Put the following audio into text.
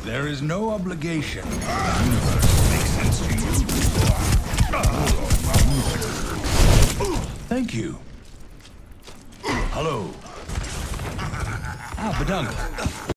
There is no obligation. The universe makes sense to you. Thank you. Hello. Ah, bedankt.